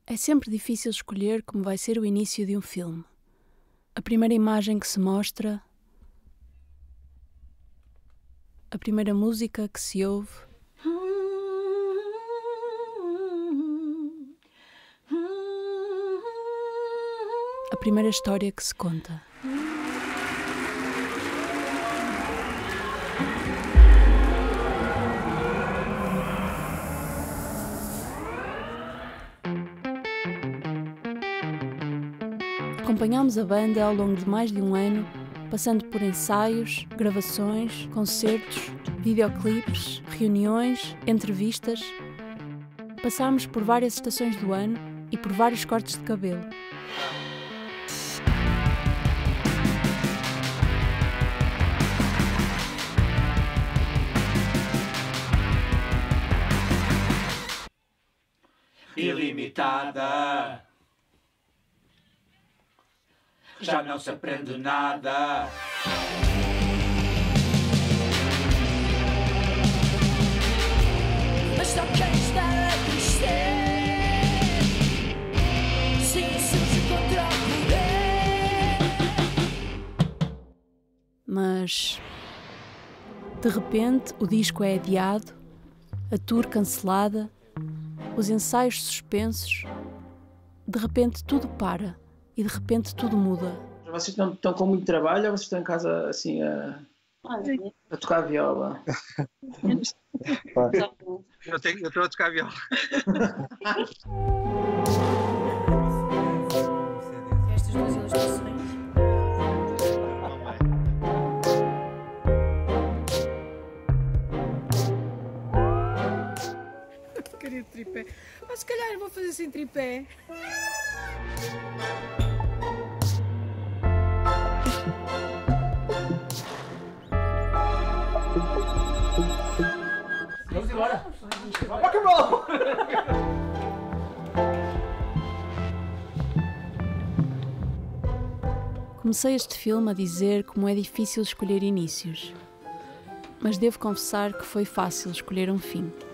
É sempre difícil escolher como vai ser o início de um filme. A primeira imagem que se mostra, a primeira música que se ouve, a primeira história que se conta. Acompanhámos a banda ao longo de mais de um ano, passando por ensaios, gravações, concertos, videoclipes, reuniões, entrevistas. Passámos por várias estações do ano e por vários cortes de cabelo. Ilimitada, já não se aprende nada. Mas só quem está a crescer, se surge contra o poder. Mas, de repente, o disco é adiado, a tour cancelada, os ensaios suspensos. De repente tudo para e de repente tudo muda. Vocês estão com muito trabalho ou vocês estão em casa assim a tocar viola? Eu estou a tocar viola. Estas duas ilustrações. Queria de tripé. Mas se calhar eu vou fazer sem tripé. Vamos embora! Rock and roll! Comecei este filme a dizer como é difícil escolher inícios. Mas devo confessar que foi fácil escolher um fim.